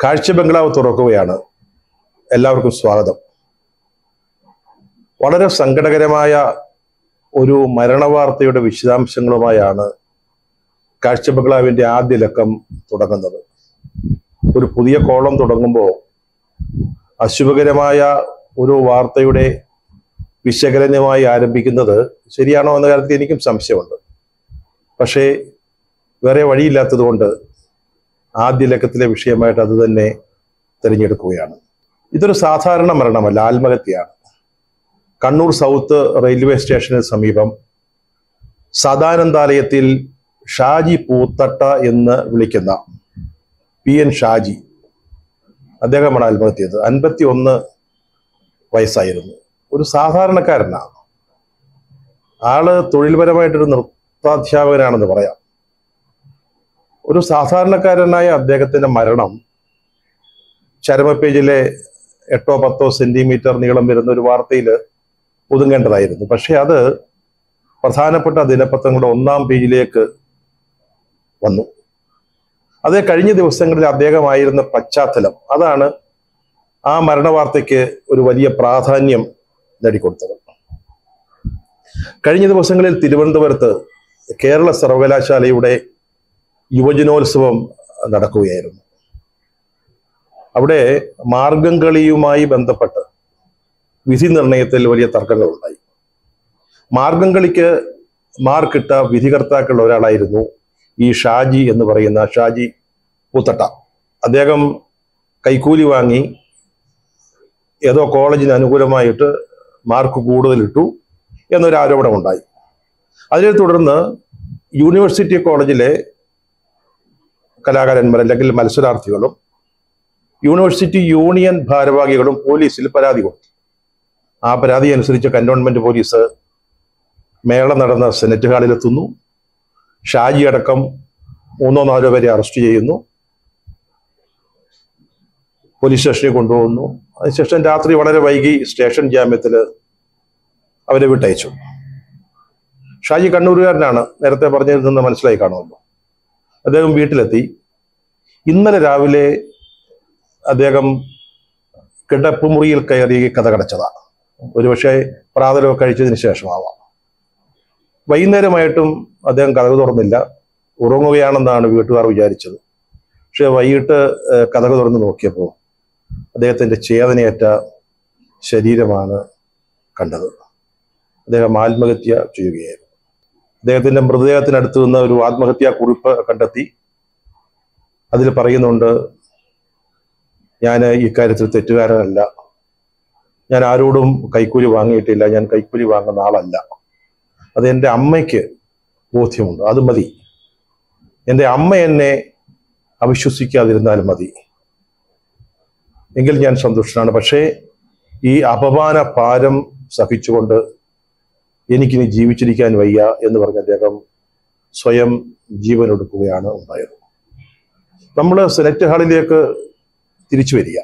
കാഴ്ച ബംഗ്ലാവ് തുറക്കുകയാണ്. എല്ലാവർക്കും സ്വാഗതം. വളരെ സങ്കടകരമായ ഒരു മരണവാർത്തയുടെ വിശദാംശങ്ങളുമായാണ് കാഴ്ച ബംഗ്ലാവിന്റെ ആദ്യ ലക്കം തുടങ്ങുന്നത്. ഒരു പുതിയ കോളം തുടങ്ങുമ്പോൾ അശുഭകരമായ ഒരു വാർത്തയുടെ വിശകലനമായി ആരംഭിക്കുന്നത് ശരിയാണോ എന്ന കാര്യത്തിൽ എനിക്കും സംശയമുണ്ട്. പക്ഷേ വേറെ വഴിയില്ലാത്തത് കൊണ്ട് ആദ്യ ലക്കത്തിലെ വിഷയമായിട്ട് അത് തന്നെ തിരഞ്ഞെടുക്കുകയാണ്. ഇതൊരു സാധാരണ മരണമല്ല, ആത്മഹത്യയാണ്. കണ്ണൂർ സൗത്ത് റെയിൽവേ സ്റ്റേഷന് സമീപം സദാനന്ദാലയത്തിൽ ഷാജി പൂത്തട്ട എന്ന് വിളിക്കുന്ന PN ഷാജി, അദ്ദേഹമാണ് ആത്മഹത്യ ചെയ്തത്. 51 വയസ്സായിരുന്നു. ഒരു സാധാരണക്കാരനാണ്. ആള് തൊഴിൽപരമായിട്ടൊരു നൃത്താധ്യാപകനാണെന്ന് പറയാം. ഒരു സാധാരണക്കാരനായ അദ്ദേഹത്തിന്റെ മരണം ചരമപേജിലെ 8-10 സെന്റിമീറ്റർ നീളം വരുന്ന ഒരു വാർത്തയിൽ ഒതുങ്ങേണ്ടതായിരുന്നു. പക്ഷെ അത് പ്രധാനപ്പെട്ട ദിനപത്രങ്ങളുടെ 1-ാം പേജിലേക്ക് വന്നു. അത് കഴിഞ്ഞ ദിവസങ്ങളിൽ അദ്ദേഹമായിരുന്ന പശ്ചാത്തലം, അതാണ് ആ മരണവാർത്തയ്ക്ക് ഒരു വലിയ പ്രാധാന്യം നേടിക്കൊടുത്തത്. കഴിഞ്ഞ ദിവസങ്ങളിൽ തിരുവനന്തപുരത്ത് കേരള സർവകലാശാലയുടെ യുവജനോത്സവം നടക്കുകയായിരുന്നു. അവിടെ മാർഗം കളിയുമായി ബന്ധപ്പെട്ട് വിധി നിർണയത്തിൽ വലിയ തർക്കങ്ങളുണ്ടായി. മാർഗം കളിക്ക് മാർക്കിട്ട വിധികർത്താക്കളിൽ ഒരാളായിരുന്നു ഈ ഷാജി എന്ന് പറയുന്ന ഷാജി പൂത്തട്ട. അദ്ദേഹം കൈക്കൂലി വാങ്ങി ഏതോ കോളേജിന് അനുകൂലമായിട്ട് മാർക്ക് കൂടുതലിട്ടു എന്നൊരു ആരോപണമുണ്ടായി. അതിനെ തുടർന്ന് യൂണിവേഴ്സിറ്റി കോളേജിലെ കലാകാരന്മാർ അല്ലെങ്കിൽ മത്സരാർത്ഥികളും യൂണിവേഴ്സിറ്റി യൂണിയൻ ഭാരവാഹികളും പോലീസിൽ പരാതി കൊടുത്തു. ആ പരാതി അനുസരിച്ച് കന്റോൺമെന്റ് പോലീസ് മേള നടന്ന സെനറ്റ് ഹാളിലെത്തുന്നു. ഷാജി അടക്കം 3-4 പേരെ അറസ്റ്റ് ചെയ്യുന്നു. പോലീസ് സ്റ്റേഷനിൽ കൊണ്ടുപോകുന്നു. അതിനുശേഷം രാത്രി വളരെ വൈകി സ്റ്റേഷൻ ജാമ്യത്തിൽ അവരെ വിട്ടയച്ചു. ഷാജി കണ്ണൂരുകാരനാണ്, നേരത്തെ പറഞ്ഞതിൽ നിന്ന് മനസ്സിലായി കാണുമല്ലോ. അദ്ദേഹം വീട്ടിലെത്തി. ഇന്നലെ രാവിലെ അദ്ദേഹം കിടപ്പുമുറിയിൽ കയറി കതകടച്ചതാണ്. ഒരുപക്ഷെ പ്രാതലൊക്കെ കഴിച്ചതിന് ശേഷമാവാം. വൈകുന്നേരമായിട്ടും അദ്ദേഹം കതക് തുറന്നില്ല. ഉറങ്ങുകയാണെന്നാണ് വീട്ടുകാർ വിചാരിച്ചത്. പക്ഷെ വൈകിട്ട് കതക് തുറന്ന് നോക്കിയപ്പോൾ അദ്ദേഹത്തിന്റെ ചേതനയേറ്റ ശരീരമാണ് കണ്ടത്. അദ്ദേഹം ആത്മഹത്യ ചെയ്യുകയായിരുന്നു. അദ്ദേഹത്തിന്റെ മൃതദേഹത്തിനടുത്ത് നിന്ന് ഒരു ആത്മഹത്യാ കുറിപ്പ് കണ്ടെത്തി. അതിൽ പറയുന്നുണ്ട്, ഞാൻ ഇക്കാര്യത്തിൽ തെറ്റുകാരനല്ല, ഞാൻ ആരോടും കൈക്കൂലി വാങ്ങിയിട്ടില്ല, ഞാൻ കൈക്കൂലി വാങ്ങുന്ന ആളല്ല. അത് എൻ്റെ അമ്മയ്ക്ക് ബോധ്യമുണ്ട്, അത് മതി. എൻ്റെ അമ്മ എന്നെ അവിശ്വസിക്കാതിരുന്നാൽ മതി, എങ്കിൽ ഞാൻ സന്തുഷ്ടനാണ്. പക്ഷേ ഈ അപമാന ഭാരം സഹിച്ചുകൊണ്ട് എനിക്കിനി ജീവിച്ചിരിക്കാൻ വയ്യ എന്ന് പറഞ്ഞ് അദ്ദേഹം സ്വയം ജീവനൊടുക്കുകയാണ് ഉണ്ടായത്. നമ്മൾ സെനറ്റ് ഹാളിലേക്ക് തിരിച്ചു വരിക.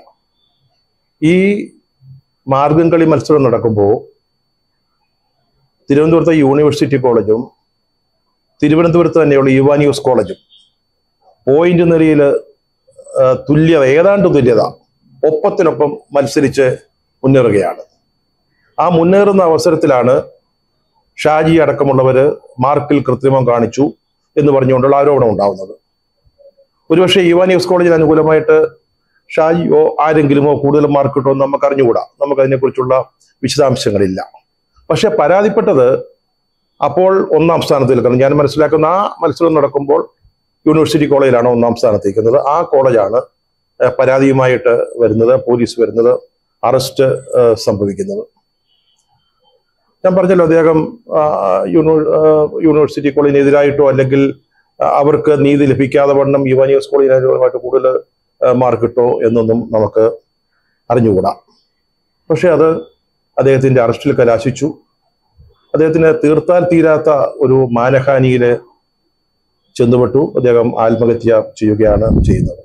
ഈ മാർഗം കളി മത്സരം നടക്കുമ്പോൾ തിരുവനന്തപുരത്തെ യൂണിവേഴ്സിറ്റി കോളേജും തിരുവനന്തപുരത്ത് തന്നെയുള്ള യുവാനിയൂസ് കോളേജും പോയിന്റ് നിലയിൽ തുല്യത, ഏതാണ്ട് തുല്യത, ഒപ്പത്തിനൊപ്പം മത്സരിച്ച് മുന്നേറുകയാണ്. ആ മുന്നേറുന്ന അവസരത്തിലാണ് ഷാജി അടക്കമുള്ളവര് മാർക്കിൽ കൃത്രിമം കാണിച്ചു എന്ന് പറഞ്ഞുകൊണ്ടുള്ള ആരോപണം ഉണ്ടാവുന്നത്. ഒരുപക്ഷെ യുവാനിയൂസ് കോളേജിന് അനുകൂലമായിട്ട് ഷാജിയോ ആരെങ്കിലുമോ കൂടുതൽ മാർക്ക് കിട്ടുമോ എന്ന് നമുക്ക് അറിഞ്ഞുകൂടാ. നമുക്കതിനെക്കുറിച്ചുള്ള വിശദാംശങ്ങളില്ല. പക്ഷെ പരാതിപ്പെട്ടത് അപ്പോൾ 1-ാം സ്ഥാനത്ത് നിൽക്കുന്നത്. ഞാൻ മനസ്സിലാക്കുന്ന ആ മത്സരം നടക്കുമ്പോൾ യൂണിവേഴ്സിറ്റി കോളേജിലാണ് 1-ാം സ്ഥാനത്ത് നിൽക്കുന്നത്. ആ കോളേജാണ് പരാതിയുമായിട്ട് വരുന്നത്, പോലീസ് വരുന്നത്, അറസ്റ്റ് സംഭവിക്കുന്നത്. ഞാൻ പറഞ്ഞല്ലോ, അദ്ദേഹം യൂണിവേഴ്സിറ്റി കോളേജിനെതിരായിട്ടോ അല്ലെങ്കിൽ അവർക്ക് നീതി ലഭിക്കാതെ വണ്ണം യുവാനിയൂസ് കോളേജിനായിട്ട് കൂടുതൽ മാർക്ക് കിട്ടോ എന്നൊന്നും നമുക്ക് അറിഞ്ഞുകൂടാ. പക്ഷെ അത് അദ്ദേഹത്തിന്റെ അറസ്റ്റിൽ കലാശിച്ചു. അദ്ദേഹത്തിന് തീർത്താൽ തീരാത്ത ഒരു മാനഹാനിയിൽ ചെന്നുപെട്ടു. അദ്ദേഹം ആത്മഹത്യ ചെയ്യുകയാണ് ചെയ്യുന്നത്.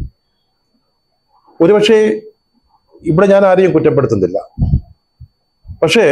ഒരുപക്ഷെ ഇവിടെ ഞാൻ ആരെയും കുറ്റപ്പെടുത്തുന്നില്ല. പക്ഷേ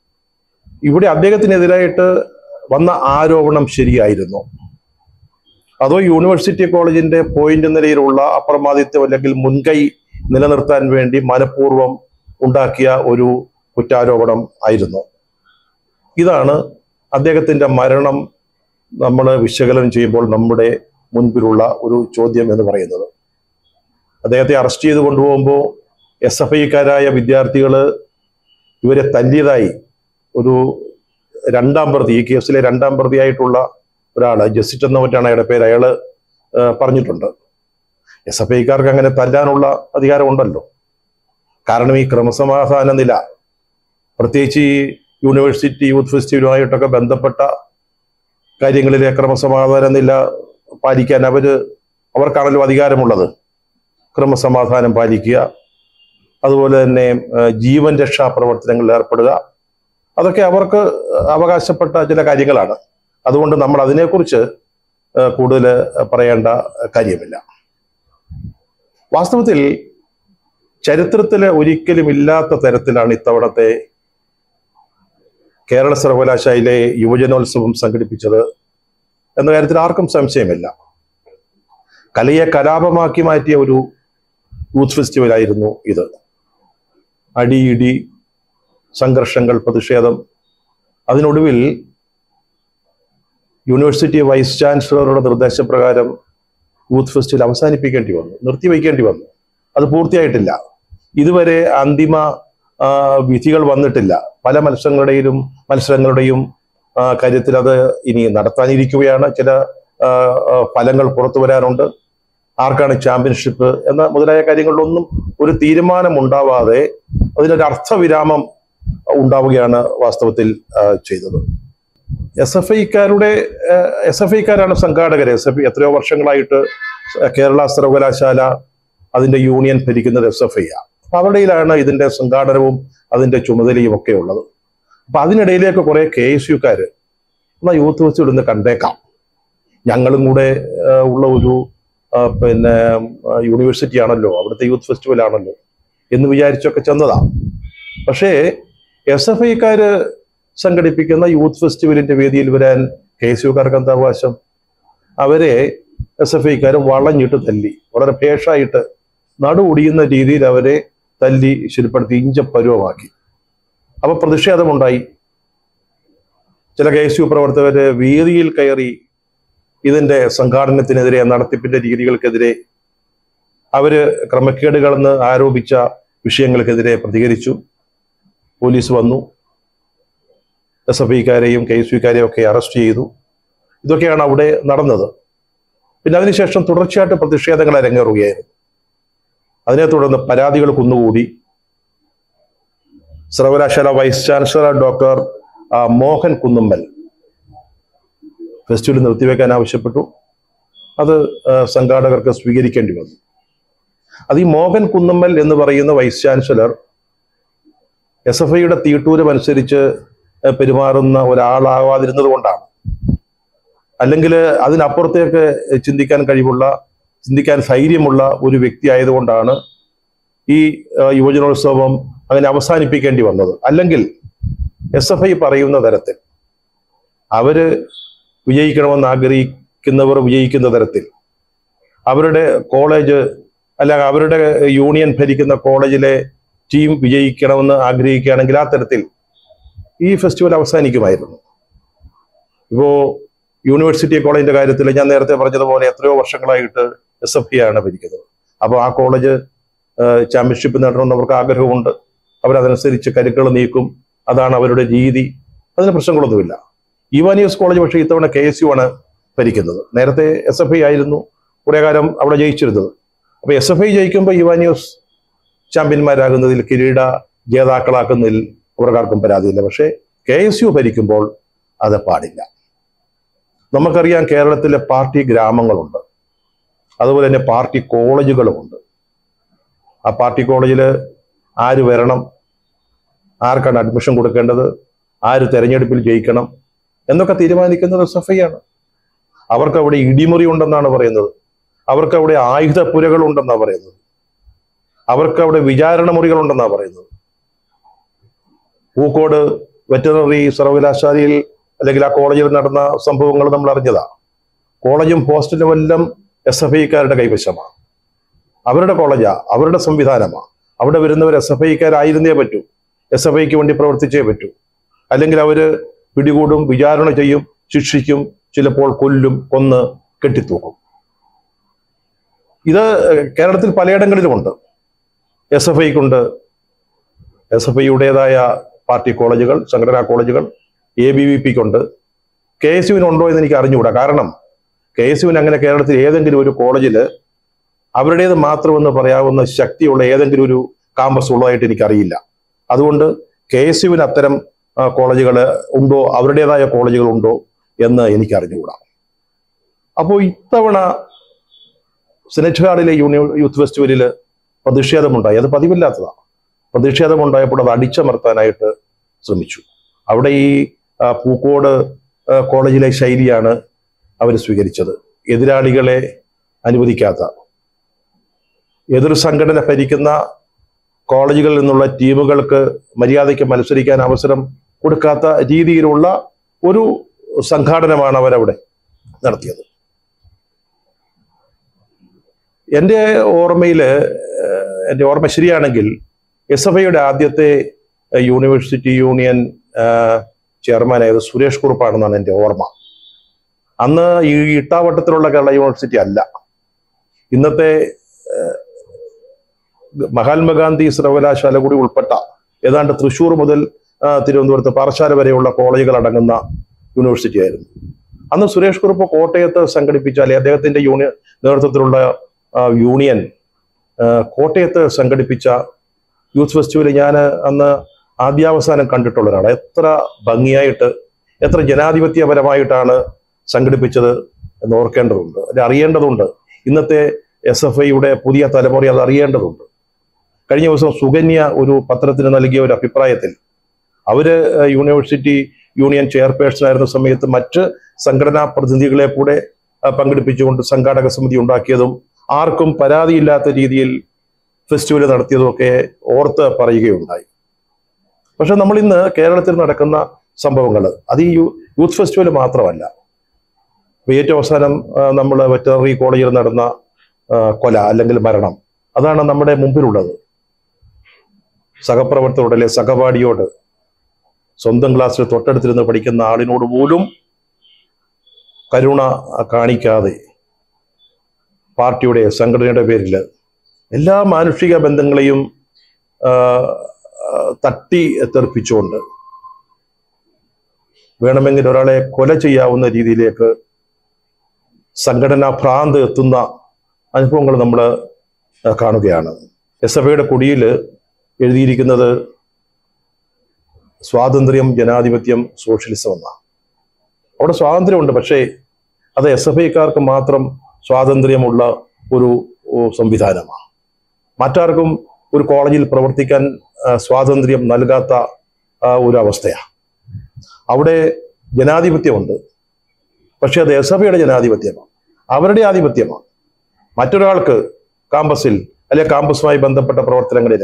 ഇവിടെ അദ്ദേഹത്തിനെതിരായിട്ട് വന്ന ആരോപണം ശരിയായിരുന്നു. അതോ യൂണിവേഴ്സിറ്റി കോളേജിന്റെ പോയിന്റ് നിലയിലുള്ള അപ്രമാദിത്വം അല്ലെങ്കിൽ മുൻകൈ നിലനിർത്താൻ വേണ്ടി മനഃപൂർവ്വം ഉണ്ടാക്കിയ ഒരു കുറ്റാരോപണം ആയിരുന്നു? ഇതാണ് അദ്ദേഹത്തിന്റെ മരണം നമ്മൾ വിശകലനം ചെയ്യുമ്പോൾ നമ്മുടെ മുൻപിലുള്ള ഒരു ചോദ്യം എന്ന് പറയുന്നത്. അദ്ദേഹത്തെ അറസ്റ്റ് ചെയ്ത് കൊണ്ടുപോകുമ്പോൾ SFIക്കാരായ വിദ്യാർത്ഥികൾ ഇവരെ തല്ലിയതായി ഒരു രണ്ടാം പ്രതി, ഈ കേസിലെ രണ്ടാം പ്രതിയായിട്ടുള്ള ഒരാള്, ജസിറ്റ് എന്ന മറ്റാണ് അയാളുടെ പേര്, അയാള് പറഞ്ഞിട്ടുണ്ട്. SFIക്കാർക്ക് അങ്ങനെ തല്ലാനുള്ള അധികാരമുണ്ടല്ലോ. കാരണം ഈ ക്രമസമാധാന നില, പ്രത്യേകിച്ച് ഈ യൂണിവേഴ്സിറ്റി യൂത്ത് ഫെസ്റ്റിവലുമായിട്ടൊക്കെ ബന്ധപ്പെട്ട കാര്യങ്ങളിലെ ക്രമസമാധാന നില പാലിക്കാൻ അവർക്കാണല്ലോ അധികാരമുള്ളത്. ക്രമസമാധാനം പാലിക്കുക, അതുപോലെ തന്നെ ജീവൻ രക്ഷാ പ്രവർത്തനങ്ങളിൽ ഏർപ്പെടുക, അതൊക്കെ അവർക്ക് അവകാശപ്പെട്ട ചില കാര്യങ്ങളാണ്. അതുകൊണ്ട് നമ്മൾ അതിനെക്കുറിച്ച് കൂടുതൽ പറയേണ്ട കാര്യമില്ല. വാസ്തവത്തിൽ ചരിത്രത്തിൽ ഒരിക്കലും ഇല്ലാത്ത തരത്തിലാണ് ഇത്തവണത്തെ കേരള സർവകലാശാലയിലെ യുവജനോത്സവം സംഘടിപ്പിച്ചത് എന്ന കാര്യത്തിൽ ആർക്കും സംശയമില്ല. കലയെ കലാപമാക്കി മാറ്റിയ ഒരു യൂത്ത് ഫെസ്റ്റിവലായിരുന്നു ഇത്. അടിയിടി, സംഘർഷങ്ങൾ, പ്രതിഷേധം. അതിനൊടുവിൽ യൂണിവേഴ്സിറ്റി വൈസ് ചാൻസലറുടെ നിർദ്ദേശപ്രകാരം യൂത്ത് ഫെസ്റ്റിവൽ അവസാനിപ്പിക്കേണ്ടി വന്നു, നിർത്തിവെക്കേണ്ടി വന്നു. അത് പൂർത്തിയായിട്ടില്ല. ഇതുവരെ അന്തിമ വിധികൾ വന്നിട്ടില്ല. പല മത്സരങ്ങളുടെയും കാര്യത്തിൽ അത് ഇനി നടത്താനിരിക്കുകയാണ്. ചില ഫലങ്ങൾ പുറത്തു വരാനുണ്ട്. ആർക്കാണ് ചാമ്പ്യൻഷിപ്പ് എന്ന മുതലായ കാര്യങ്ങളിലൊന്നും ഒരു തീരുമാനം ഉണ്ടാവാതെ അതിനൊരു അർത്ഥവിരാമം ഉണ്ടാവുകയാണ് വാസ്തവത്തിൽ ചെയ്തത്. SFIക്കാരാണ് സംഘാടകർ. എത്രയോ വർഷങ്ങളായിട്ട് കേരള സർവകലാശാല അതിന്റെ യൂണിയൻ ഭരിക്കുന്നത് SFI ആണ്. അവരുടെയിലാണ് ഇതിന്റെ സംഘാടനവും അതിന്റെ ചുമതലയും ഒക്കെ ഉള്ളത്. അപ്പൊ അതിനിടയിലേക്ക് കുറെ KSUക്കാര് എന്നാൽ യൂത്ത് ഫെസ്റ്റിവൽ ഒന്ന് കണ്ടേക്കാം, ഞങ്ങളും കൂടെ ഉള്ള ഒരു യൂണിവേഴ്സിറ്റി ആണല്ലോ, അവിടുത്തെ യൂത്ത് ഫെസ്റ്റിവൽ ആണല്ലോ എന്ന് വിചാരിച്ചൊക്കെ ചെന്നതാ. പക്ഷേ SFIക്കാര് സംഘടിപ്പിക്കുന്ന യൂത്ത് ഫെസ്റ്റിവലിന്റെ വേദിയിൽ വരാൻ KSUക്കാർക്ക് എന്താ അവകാശം? അവരെ SFIക്കാര് വളഞ്ഞിട്ട് തല്ലി, വളരെ ഭേഷായിട്ട് നടുഒടിയുന്ന രീതിയിൽ അവരെ തല്ലി ശരിപ്പെടുത്തി ഇഞ്ചപ്പരുവമാക്കി. അപ്പൊ പ്രതിഷേധമുണ്ടായി. ചില KSU പ്രവർത്തകര് വേദിയിൽ കയറി ഇതിന്റെ സംഘാടനത്തിനെതിരെ, നടത്തിപ്പിന്റെ രീതികൾക്കെതിരെ, അവര് ക്രമക്കേടുകളെന്ന് ആരോപിച്ച വിഷയങ്ങൾക്കെതിരെ പ്രതികരിച്ചു. പോലീസ് വന്നു, SFIക്കാരെയും KSUക്കാരെയും ഒക്കെ അറസ്റ്റ് ചെയ്തു. ഇതൊക്കെയാണ് അവിടെ നടന്നത്. പിന്നെ അതിനുശേഷം തുടർച്ചയായിട്ട് പ്രതിഷേധങ്ങൾ അരങ്ങേറുകയായിരുന്നു. അതിനെ തുടർന്ന് പരാതികൾ കുന്നുകൂടി. സർവകലാശാല vice chancellor doctor Mohan Kunnummal festival നിർത്തിവെക്കാൻ ആവശ്യപ്പെട്ടു. അത് സംഘാടകർക്ക് സ്വീകരിക്കേണ്ടി വന്നു. അത് ഈ മോഹൻ കുന്നുമ്മൽ എന്ന് പറയുന്ന വൈസ് ചാൻസലർ SFIയുടെ തീട്ടൂരം അനുസരിച്ച് പെരുമാറുന്ന ഒരാളാവാതിരുന്നത് കൊണ്ടാണ്. അല്ലെങ്കിൽ അതിനപ്പുറത്തേക്ക് ചിന്തിക്കാൻ ധൈര്യമുള്ള ഒരു വ്യക്തി ആയതുകൊണ്ടാണ് ഈ യുവജനോത്സവം അങ്ങനെ അവസാനിപ്പിക്കേണ്ടി വന്നത്. അല്ലെങ്കിൽ SFI പറയുന്ന തരത്തിൽ, അവര് വിജയിക്കണമെന്ന് ആഗ്രഹിക്കുന്നവർ വിജയിക്കുന്ന തരത്തിൽ, അവരുടെ കോളേജ് അല്ലെങ്കിൽ അവരുടെ യൂണിയൻ ഭരിക്കുന്ന കോളേജിലെ ടീം വിജയിക്കണമെന്ന് ആഗ്രഹിക്കുകയാണെങ്കിൽ ആ തരത്തിൽ ഈ ഫെസ്റ്റിവൽ അവസാനിക്കുമായിരുന്നു. ഇപ്പോ യൂണിവേഴ്സിറ്റി കോളേജിന്റെ കാര്യത്തിൽ ഞാൻ നേരത്തെ പറഞ്ഞതുപോലെ എത്രയോ വർഷങ്ങളായിട്ട് SFI ആണ് ഭരിക്കുന്നത്. അപ്പോൾ ആ കോളേജ് ചാമ്പ്യൻഷിപ്പ് നേടണമെന്ന് അവർക്ക് ആഗ്രഹമുണ്ട്. അവരതനുസരിച്ച് കരുക്കൾ നീക്കും. അതാണ് അവരുടെ രീതി. അതിന് പ്രശ്നങ്ങളൊന്നുമില്ല. ഇവാനിയോസ് കോളേജ് പക്ഷേ ഇത്തവണ KSU ആണ് ഭരിക്കുന്നത്. നേരത്തെ SFI ആയിരുന്നു കുറെ കാലം അവിടെ ജയിച്ചിരുന്നത്. അപ്പൊ SFI ജയിക്കുമ്പോൾ ഇവാനിയോസ് ചാമ്പ്യന്മാരാകുന്നതിൽ, കിരീട ജേതാക്കളാക്കുന്നതിൽ അവർക്കാർക്കും പരാതിയില്ല. പക്ഷേ KSU ഭരിക്കുമ്പോൾ അത് പാടില്ല. നമുക്കറിയാം, കേരളത്തിലെ പാർട്ടി ഗ്രാമങ്ങളുണ്ട്, അതുപോലെ തന്നെ പാർട്ടി കോളേജുകളുമുണ്ട്. ആ പാർട്ടി കോളേജിൽ ആര് വരണം, ആർക്കാണ് അഡ്മിഷൻ കൊടുക്കേണ്ടത്, ആര് തെരഞ്ഞെടുപ്പിൽ ജയിക്കണം എന്നൊക്കെ തീരുമാനിക്കുന്നത് SFI ആണ്. അവർക്ക് അവിടെ ഇടിമുറി ഉണ്ടെന്നാണ് പറയുന്നത്. അവർക്ക് അവിടെ ആയുധപ്പുരകൾ ഉണ്ടെന്നാണ് പറയുന്നത്. അവർക്ക് അവിടെ വിചാരണ മുറികൾ ഉണ്ടെന്നാണ് പറയുന്നത്. പൂക്കോട് വെറ്ററിനറി സർവകലാശാലയിൽ അല്ലെങ്കിൽ ആ കോളേജിൽ നടന്ന സംഭവങ്ങൾ നമ്മൾ അറിഞ്ഞതാ. കോളേജും ഹോസ്റ്റലും എല്ലാം SFIക്കാരുടെ കൈവശമാണ്. അവരുടെ കോളേജാ, അവരുടെ സംവിധാനമാണ്. അവിടെ വരുന്നവർ SFIക്കാരായിരുന്നേ പറ്റൂ, SFIക്ക് വേണ്ടി പ്രവർത്തിച്ചേ പറ്റൂ. അല്ലെങ്കിൽ അവര് പിടികൂടും, വിചാരണ ചെയ്യും, ശിക്ഷിക്കും, ചിലപ്പോൾ കൊല്ലും, കൊന്ന് കെട്ടിത്തൂക്കും. ഇത് കേരളത്തിൽ പലയിടങ്ങളിലുമുണ്ട്. SFIക്കുണ്ട്, SFIയുടേതായ പാർട്ടി കോളേജുകൾ, സംഘടനാ കോളേജുകൾ, ABVPക്കുണ്ട്. KSUവിനുണ്ടോ എന്ന് എനിക്ക് അറിഞ്ഞുകൂടാ. കാരണം KSUവിന് അങ്ങനെ കേരളത്തിൽ ഏതെങ്കിലും ഒരു കോളേജിൽ അവരുടേത് മാത്രമെന്ന് പറയാവുന്ന ശക്തിയുള്ള ഏതെങ്കിലും ഒരു കാമ്പസ് ഉള്ളതായിട്ട് എനിക്കറിയില്ല. അതുകൊണ്ട് KSUവിന് അത്തരം കോളേജുകൾ ഉണ്ടോ, അവരുടേതായ കോളേജുകൾ ഉണ്ടോ എന്ന് എനിക്ക് അറിഞ്ഞുകൂടാ. അപ്പോൾ ഇത്തവണ സെനറ്റ് ഹാളിലെ യൂത്ത് ഫെസ്റ്റിവലിൽ പ്രതിഷേധമുണ്ടായി. അത് പതിവില്ലാത്തതാണ്. പ്രതിഷേധമുണ്ടായപ്പോൾ അത് അടിച്ചമർത്താനായിട്ട് ശ്രമിച്ചു. അവിടെ ഈ പൂക്കോട് കോളേജിലെ ശൈലിയാണ് അവർ സ്വീകരിച്ചത്. എതിരാളികളെ അനുവദിക്കാത്ത, എതിർ സംഘടന ഭരിക്കുന്ന കോളേജുകളിൽ നിന്നുള്ള ടീമുകൾക്ക് മര്യാദയ്ക്ക് മത്സരിക്കാൻ അവസരം കൊടുക്കാത്ത രീതിയിലുള്ള ഒരു സംഘാടനമാണ് അവരവിടെ നടത്തിയത്. എൻ്റെ ഓർമ്മ ശരിയാണെങ്കിൽ SFIയുടെ ആദ്യത്തെ യൂണിവേഴ്സിറ്റി യൂണിയൻ ചെയർമാനായത് സുരേഷ് കുറുപ്പാണെന്നാണ് എൻ്റെ ഓർമ്മ. അന്ന് ഈ ഇട്ടാവട്ടത്തിലുള്ള കേരള യൂണിവേഴ്സിറ്റി അല്ല, ഇന്നത്തെ മഹാത്മാഗാന്ധി സർവകലാശാല കൂടി ഉൾപ്പെട്ട ഏതാണ്ട് തൃശ്ശൂർ മുതൽ തിരുവനന്തപുരത്ത് പാറശാല വരെയുള്ള കോളേജുകൾ അടങ്ങുന്ന യൂണിവേഴ്സിറ്റി ആയിരുന്നു. അന്ന് സുരേഷ് കുറുപ്പ് കോട്ടയത്ത് സംഘടിപ്പിച്ച, അല്ലെ അദ്ദേഹത്തിന്റെ നേതൃത്വത്തിലുള്ള യൂണിയൻ കോട്ടയത്ത് സംഘടിപ്പിച്ച യൂത്ത് ഫെസ്റ്റിവൽ ഞാൻ അന്ന് ആദ്യാവസാനം കണ്ടിട്ടുള്ള ഒരാളാണ്. എത്ര ഭംഗിയായിട്ട്, എത്ര ജനാധിപത്യപരമായിട്ടാണ് സംഘടിപ്പിച്ചത് എന്ന് ഓർക്കേണ്ടതുണ്ട്, അത് അറിയേണ്ടതുണ്ട്. ഇന്നത്തെ SFIയുടെ പുതിയ തലമുറ അത് അറിയേണ്ടതുണ്ട്. കഴിഞ്ഞ ദിവസം സുകന്യ ഒരു പത്രത്തിന് നൽകിയ ഒരു അഭിപ്രായത്തിൽ അവര് യൂണിവേഴ്സിറ്റി യൂണിയൻ ചെയർപേഴ്സൺ ആയിരുന്ന സമയത്ത് മറ്റ് സംഘടനാ പ്രതിനിധികളെ കൂടെ പങ്കെടുപ്പിച്ചുകൊണ്ട് സംഘാടക സമിതി ഉണ്ടാക്കിയതും ആർക്കും പരാതിയില്ലാത്ത രീതിയിൽ ഫെസ്റ്റിവൽ നടത്തിയതും ഒക്കെ ഓർത്ത് പറയുകയുണ്ടായി. പക്ഷെ നമ്മൾ ഇന്ന് കേരളത്തിൽ നടക്കുന്ന സംഭവങ്ങൾ അത് ഈ യൂത്ത് ഫെസ്റ്റിവൽ മാത്രമല്ല. ഏറ്റവും അവസാനം നമ്മൾ വെറ്ററിനറി കോളേജിൽ നടന്ന കൊല അല്ലെങ്കിൽ മരണം, അതാണ് നമ്മുടെ മുമ്പിലുള്ളത്. സഹപ്രവർത്തകരോട് അല്ലെ സഹപാഠിയോട്, സ്വന്തം ക്ലാസ്സിൽ തൊട്ടടുത്തിരുന്ന് പഠിക്കുന്ന ആളിനോട് പോലും കരുണ കാണിക്കാതെ പാർട്ടിയുടെ സംഘടനയുടെ പേരിൽ എല്ലാ മാനുഷിക ബന്ധങ്ങളെയും തട്ടി തെറിപ്പിച്ചുകൊണ്ട് വേണമെങ്കിൽ ഒരാളെ കൊല ചെയ്യാവുന്ന രീതിയിലേക്ക് സംഘടനാ ഭ്രാന്ത് എത്തുന്ന അനുഭവങ്ങൾ നമ്മൾ കാണുകയാണ്. SFIയുടെ കൊടിയിൽ എഴുതിയിരിക്കുന്നത് സ്വാതന്ത്ര്യം, ജനാധിപത്യം, സോഷ്യലിസം എന്നാണ്. അവിടെ സ്വാതന്ത്ര്യമുണ്ട്, പക്ഷേ അത് SFIക്കാർക്ക് മാത്രം സ്വാതന്ത്ര്യമുള്ള ഒരു സംവിധാനമാണ്. മറ്റാർക്കും ഒരു കോളേജിൽ പ്രവർത്തിക്കാൻ സ്വാതന്ത്ര്യം നൽകാത്ത ഒരു അവസ്ഥയാണ്. അവിടെ ജനാധിപത്യമുണ്ട്, പക്ഷെ അത് SFIയുടെ ജനാധിപത്യമാണ്, അവരുടെ ആധിപത്യമാണ്. മറ്റൊരാൾക്ക് കാമ്പസിൽ അല്ലെ കാമ്പസുമായി ബന്ധപ്പെട്ട പ്രവർത്തനങ്ങളിൽ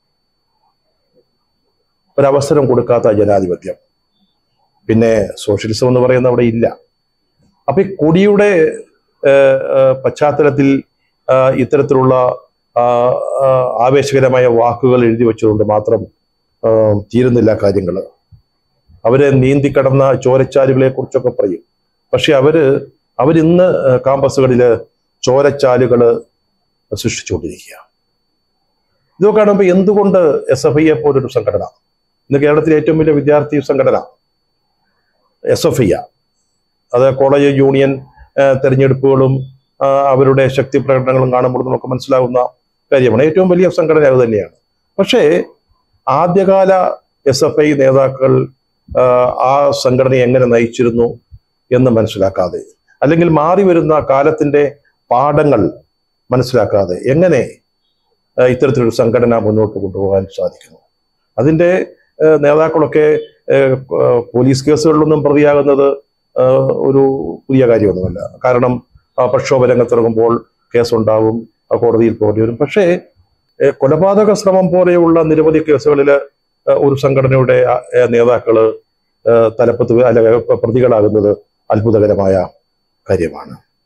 ഒരവസരം കൊടുക്കാത്ത ജനാധിപത്യം. പിന്നെ സോഷ്യലിസം എന്ന് പറയുന്നത് അവിടെ ഇല്ല. അപ്പൊ ഈ കൊടിയുടെ പശ്ചാത്തലത്തിൽ ഇത്തരത്തിലുള്ള ആവേശകരമായ വാക്കുകൾ എഴുതി വെച്ചതുകൊണ്ട് മാത്രം തീരുന്നില്ല കാര്യങ്ങൾ. അവരെ നീന്തിക്കടന്ന ചോരച്ചാലുകളെ കുറിച്ചൊക്കെ പറയും. പക്ഷെ അവരിന്ന് കാമ്പസുകളിൽ ചോരച്ചാലുകൾ സൃഷ്ടിച്ചുകൊണ്ടിരിക്കുക. ഇതൊക്കെ കാണുമ്പോൾ എന്തുകൊണ്ട് SFIയെ പോലൊരു സംഘടന, ഇന്ന് കേരളത്തിലെ ഏറ്റവും വലിയ വിദ്യാർത്ഥി സംഘടന SFI, അത് കോളേജ് യൂണിയൻ തെരഞ്ഞെടുപ്പുകളും അവരുടെ ശക്തി പ്രകടനങ്ങളും കാണുമ്പോൾ നമുക്ക് മനസ്സിലാവുന്ന കാര്യമാണ്. ഏറ്റവും വലിയ സംഘടന അത് തന്നെയാണ്. പക്ഷേ ആദ്യകാല SFI നേതാക്കൾ ആ സംഘടനയെ എങ്ങനെ നയിച്ചിരുന്നു എന്ന് മനസ്സിലാക്കാതെ, അല്ലെങ്കിൽ മാറി വരുന്ന കാലത്തിന്റെ പാഠങ്ങൾ മനസ്സിലാക്കാതെ എങ്ങനെ ഇത്തരത്തിലൊരു സംഘടന മുന്നോട്ട് കൊണ്ടുപോകാൻ സാധിക്കുന്നു? അതിൻ്റെ നേതാക്കളൊക്കെ പോലീസ് കേസുകളിലൊന്നും പ്രതിയാകുന്നത് ഒരു പുതിയ കാര്യമൊന്നുമല്ല. കാരണം പ്രക്ഷോഭ രംഗത്തിറങ്ങുമ്പോൾ കേസുണ്ടാവും, കോടതിയിൽ പോകേണ്ടി വരും. പക്ഷേ കൊലപാതക ശ്രമം പോലെയുള്ള നിരവധി കേസുകളിൽ ഒരു സംഘടനയുടെ നേതാക്കൾ തലപ്പത്ത് അല്ല പ്രതികളാകുന്നത് അത്ഭുതകരമായ കാര്യമാണ്.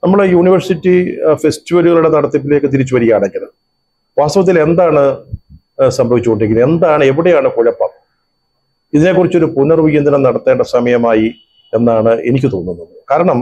നമ്മൾ യൂണിവേഴ്സിറ്റി ഫെസ്റ്റിവലുകളുടെ നടത്തിപ്പിലേക്ക് തിരിച്ചു വരികയാണെങ്കിൽ വാസ്തവത്തിൽ എന്താണ് സംഭവിച്ചുകൊണ്ടിരിക്കുന്നത്, എന്താണ്, എവിടെയാണ് കുഴപ്പം? ഇതിനെക്കുറിച്ചൊരു പുനർവിചിന്തനം നടത്തേണ്ട സമയമായി എന്നാണ് എനിക്ക് തോന്നുന്നത്. കാരണം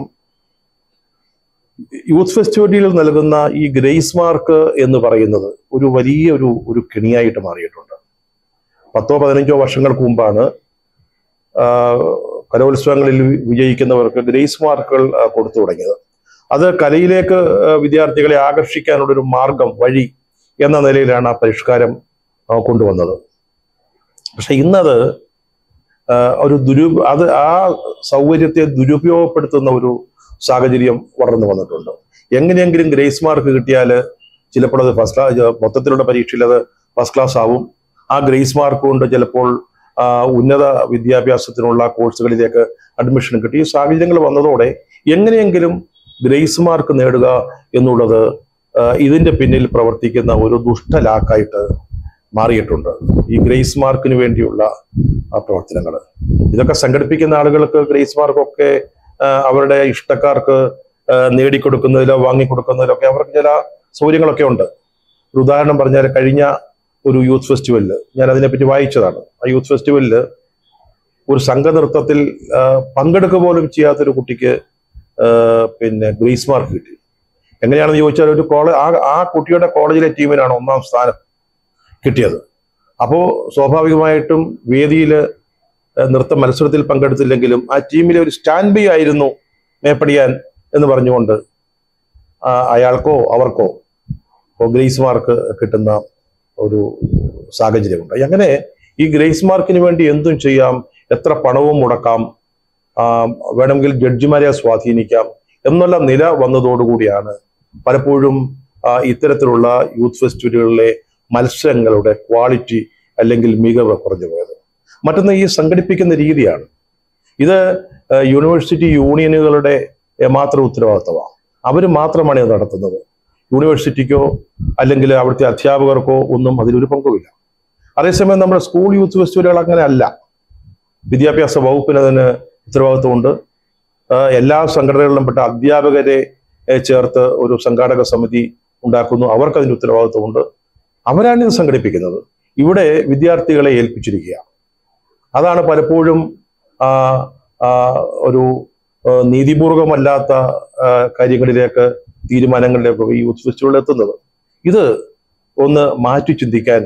യൂത്ത് ഫെസ്റ്റിവലിൽ നൽകുന്ന ഈ ഗ്രേസ് മാർക്ക് എന്ന് പറയുന്നത് ഒരു വലിയ ഒരു കെണിയായിട്ട് മാറിയിട്ടുണ്ട്. 10-15 വർഷങ്ങൾക്ക് മുമ്പാണ് കലോത്സവങ്ങളിൽ വിജയിക്കുന്നവർക്ക് ഗ്രേസ് മാർക്കുകൾ കൊടുത്തു തുടങ്ങിയത്. അത് കലയിലേക്ക് വിദ്യാർത്ഥികളെ ആകർഷിക്കാനുള്ളൊരു മാർഗം, വഴി എന്ന നിലയിലാണ് ആ പരിഷ്കാരം കൊണ്ടുവന്നത്. പക്ഷെ ഇന്നത് ആ സൗകര്യത്തെ ദുരുപയോഗപ്പെടുത്തുന്ന ഒരു സാഹചര്യം വളർന്നു വന്നിട്ടുണ്ട്. എങ്ങനെയെങ്കിലും ഗ്രേസ് മാർക്ക് കിട്ടിയാൽ ചിലപ്പോൾ അത് ഫസ്റ്റ് ക്ലാസ്, മൊത്തത്തിലുള്ള പരീക്ഷയിൽ അത് ഫസ്റ്റ് ക്ലാസ് ആവും. ആ ഗ്രേസ് മാർക്ക് കൊണ്ട് ചിലപ്പോൾ ഉന്നത വിദ്യാഭ്യാസത്തിനുള്ള കോഴ്സുകളിലേക്ക് അഡ്മിഷൻ കിട്ടി. ഈ സാഹചര്യങ്ങൾ വന്നതോടെ എങ്ങനെയെങ്കിലും ഗ്രേസ് മാർക്ക് നേടുക എന്നുള്ളത് ഇതിന്റെ പിന്നിൽ പ്രവർത്തിക്കുന്ന ഒരു ദുഷ്ടലാക്കായിട്ട് മാറിയിട്ടുണ്ട്. ഈ ഗ്രേസ് മാർക്കിന് വേണ്ടിയുള്ള പ്രവർത്തനങ്ങൾ, ഇതൊക്കെ സംഘടിപ്പിക്കുന്ന ആളുകൾക്ക് ഗ്രേസ് മാർക്കൊക്കെ അവരുടെ ഇഷ്ടക്കാർക്ക് നേടിക്കൊടുക്കുന്നതിലോ വാങ്ങിക്കൊടുക്കുന്നതിലോ ഒക്കെ അവർക്ക് ചില സൗകര്യങ്ങളൊക്കെ ഉണ്ട്. ഒരു ഉദാഹരണം പറഞ്ഞാൽ, കഴിഞ്ഞ ഒരു യൂത്ത് ഫെസ്റ്റിവലിൽ ഞാൻ അതിനെപ്പറ്റി വായിച്ചതാണ്. ആ യൂത്ത് ഫെസ്റ്റിവലിൽ ഒരു സംഘനൃത്തത്തിൽ പങ്കെടുക്കുക പോലും ചെയ്യാത്തൊരു കുട്ടിക്ക് ഗ്രേസ് മാർക്ക് കിട്ടി. എങ്ങനെയാണെന്ന് ചോദിച്ചാൽ, ഒരു ആ കുട്ടിയുടെ കോളേജിലെ ടീമിനാണ് 1ാം സ്ഥാനം കിട്ടിയത്. അപ്പോൾ സ്വാഭാവികമായിട്ടും വേദിയിൽ നൃത്ത മത്സരത്തിൽ പങ്കെടുത്തില്ലെങ്കിലും ആ ടീമിലെ ഒരു സ്റ്റാൻഡ് ബൈ ആയിരുന്നു മേപ്പടിയാൻ എന്ന് പറഞ്ഞുകൊണ്ട് അയാൾക്കോ അവർക്കോ ഗ്രേസ് മാർക്ക് കിട്ടുന്ന ഒരു സാഹചര്യമുണ്ട്. അങ്ങനെ ഈ ഗ്രേസ് മാർക്കിന് വേണ്ടി എന്തും ചെയ്യാം, എത്ര പണവും മുടക്കാം, വേണമെങ്കിൽ ജഡ്ജിമാരെ സ്വാധീനിക്കാം എന്നുള്ള നില വന്നതോടുകൂടിയാണ് പലപ്പോഴും ഇത്തരത്തിലുള്ള യൂത്ത് ഫെസ്റ്റിവലുകളിലെ മത്സരങ്ങളുടെ ക്വാളിറ്റി അല്ലെങ്കിൽ മികവ് കുറഞ്ഞു പോയത്. മറ്റൊന്ന് ഈ സംഘടിപ്പിക്കുന്ന രീതിയാണ്. ഇത് യൂണിവേഴ്സിറ്റി യൂണിയനുകളുടെ മാത്രം ഉത്തരവാദിത്തമാണ്. അവർ മാത്രമാണ് ഇത് നടത്തുന്നത്. യൂണിവേഴ്സിറ്റിക്കോ അല്ലെങ്കിൽ അവിടുത്തെ അധ്യാപകർക്കോ ഒന്നും അതിലൊരു പങ്കുമില്ല. അതേസമയം നമ്മുടെ സ്കൂൾ യൂത്ത് ഫെസ്റ്റിവലുകൾ അങ്ങനെ അല്ല. വിദ്യാഭ്യാസ വകുപ്പിന് അതിന് ഉത്തരവാദിത്വമുണ്ട്. എല്ലാ സംഘടനകളിലും പെട്ട അധ്യാപകരെ ചേർത്ത് ഒരു സംഘാടക സമിതി ഉണ്ടാക്കുന്നു, അവർക്ക് അതിന് ഉത്തരവാദിത്വമുണ്ട്. അവരാണ് ഇത് സംഘടിപ്പിക്കുന്നത്. ഇവിടെ വിദ്യാർത്ഥികളെ ഏൽപ്പിച്ചിരിക്കുക. അതാണ് പലപ്പോഴും ഒരു നീതിപൂർവമല്ലാത്ത കാര്യങ്ങളിലേക്ക്, തീരുമാനങ്ങളിലേക്ക് ഈ യൂത്ത് ഫെസ്റ്റിവൽ എത്തുന്നത്. ഇത് ഒന്ന് മാറ്റി ചിന്തിക്കാൻ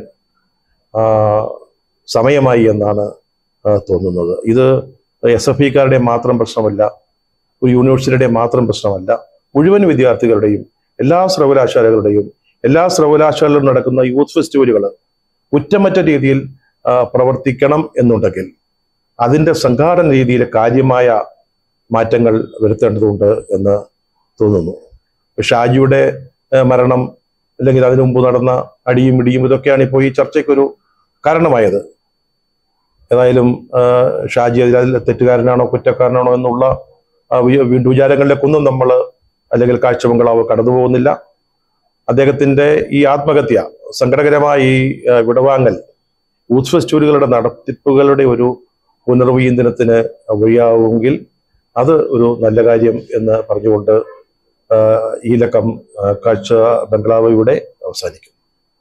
സമയമായി എന്നാണ് തോന്നുന്നത്. ഇത് SFIക്കാരുടെ മാത്രം പ്രശ്നമല്ല, ഒരു യൂണിവേഴ്സിറ്റിയുടെ മാത്രം പ്രശ്നമല്ല. മുഴുവൻ വിദ്യാർത്ഥികളുടെയും, എല്ലാ സർവകലാശാലകളിലും നടക്കുന്ന യൂത്ത് ഫെസ്റ്റിവലുകൾ കുറ്റമറ്റ രീതിയിൽ പ്രവർത്തിക്കണം എന്നുണ്ടെങ്കിൽ അതിൻ്റെ സംഘാടന രീതിയിൽ കാര്യമായ മാറ്റങ്ങൾ വരുത്തേണ്ടതുണ്ട് എന്ന് തോന്നുന്നു. ഷാജിയുടെ മരണം അല്ലെങ്കിൽ അതിനു മുമ്പ് നടന്ന അടിയും ഇടിയും ഇതൊക്കെയാണ് ഇപ്പോൾ ഈ ചർച്ചയ്ക്കൊരു കാരണമായത്. ഏതായാലും ഷാജി അതിൽ തെറ്റുകാരനാണോ കുറ്റക്കാരനാണോ എന്നുള്ള വിചാരങ്ങളിലേക്കൊന്നും നമ്മൾ അല്ലെങ്കിൽ കാഴ്ചബംഗ്ലാവ് കടന്നു പോകുന്നില്ല. അദ്ദേഹത്തിന്റെ ഈ ആത്മഹത്യ, സങ്കടകരമായ ഈ വിടവാങ്ങൽ യൂത്ത് ഫെസ്റ്റിവലുകളുടെ നടത്തിപ്പുകളുടെ ഒരു പുനർവിചിന്തനത്തിന് വഴിയാവുമെങ്കിൽ അത് ഒരു നല്ല കാര്യം എന്ന് പറഞ്ഞുകൊണ്ട് ഈ ലക്കം കാഴ്ച ബംഗ്ലാവ് ഇവിടെ അവസാനിക്കും.